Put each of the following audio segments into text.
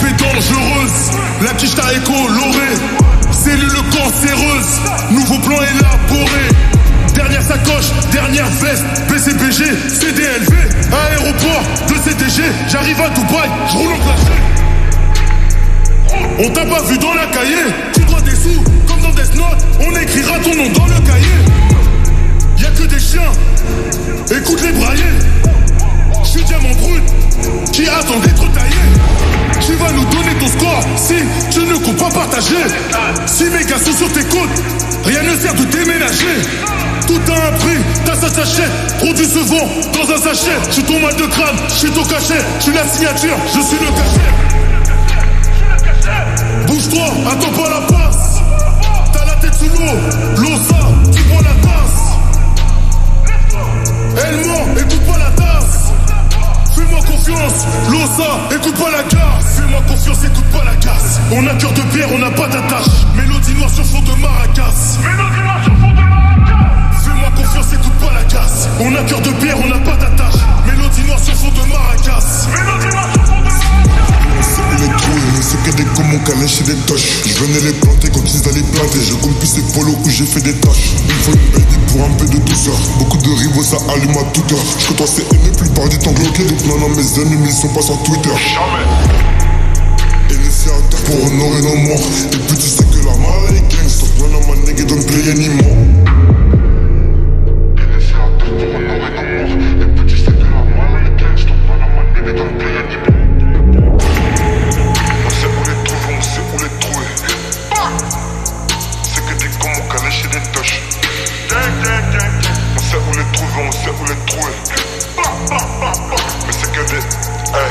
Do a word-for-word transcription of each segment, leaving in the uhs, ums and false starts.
Épée dangereuse, la quiche t'a écoloré. Cellule cancéreuse, nouveau plan élaboré. Dernière sacoche, dernière veste, P C B G, C D L V. Aéroport de C D G, j'arrive à Dubaï, je roule en clashé. On t'a pas vu dans la cahier, tu dois des sous, comme dans Death Note, on écrira ton nom dans le cahier. Y'a que des chiens, écoute les braillés. J'suis diamant brut, qui attend d'être taillé. Tu vas nous donner ton score, si tu ne comptes pas partager. Si mes gars sont sur tes côtes, rien ne sert de déménager. Tout a un prix, ta ça s'achète. Produit se vend dans un sachet. J'suis ton mal de crâne, j'suis ton cachet. J'suis la signature, je suis le cachet. Bouge-toi, attends pas la passe. T'as la tête sous l'eau, l'eau ça, tu prends la tasse. Elle ment, écoute pas la tasse. Fais-moi confiance, l'eau ça, écoute pas la casse. Fais-moi confiance, écoute pas la casse. On a cœur de pierre, on n'a pas d'attache. Mélodie noire sur fond de maracas. Mélodie noire sur fond de maracas. Fais-moi confiance, écoute pas la casse. On a cœur de pierre, on n'a pas d'attache. Mélodie noire sur fond de maracas. Mélodie noire sur fond de maracas. Les trous, c'est que des cons, mon calais chez des toches. Je venais les planter quand ils allaient planter. Je compte plus ces polos où j'ai fait des tâches. Il faut une baby pour un peu de douceur. Beaucoup de rivaux, ça allume à toute heure. Je côtoie c'est aimé, plupart du temps bloqué. Donc non, non, mes ennemis sont pas sur Twitter. Jamais. Et laissez à terre pour honorer nos morts. Et puis tu sais que la mala est gangsta. Non, non, my nigga don't play anymore. Et laissez à terre pour honorer nos morts. Et puis tu sais que la mala est gangsta. Non, non, my nigga don't play anymore. Chez des toches. On sait où les trouver, on sait où les trouver. Mais c'est que des. Hey.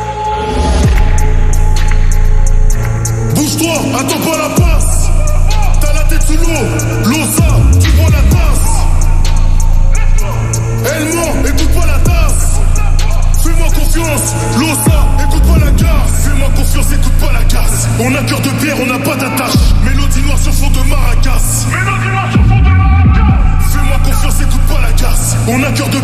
Bouge-toi, attends pas la passe. T'as la tête sous l'eau, l'eau ça, tu prends la tasse. Elle ment, écoute pas la tasse. Fais-moi confiance, l'eau ça, écoute pas la casse. Fais-moi confiance, écoute pas la casse. On a cœur de pierre, on n'a pas d'attache. Mélodie noire sur fond de maracas. Mélodie noire sur fond de maracas. Fais-moi confiance, écoute pas la casse. On a cœur de